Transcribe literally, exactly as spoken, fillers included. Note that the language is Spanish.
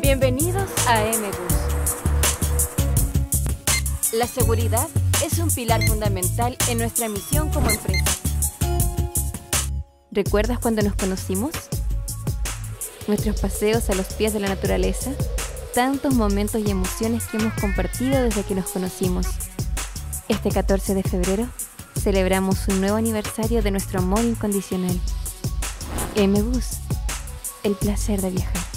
Bienvenidos a M-Bus. La seguridad es un pilar fundamental en nuestra misión como empresa. ¿Recuerdas cuando nos conocimos? Nuestros paseos a los pies de la naturaleza, tantos momentos y emociones que hemos compartido desde que nos conocimos. Este catorce de febrero celebramos un nuevo aniversario de nuestro amor incondicional. M-Bus, el placer de viajar.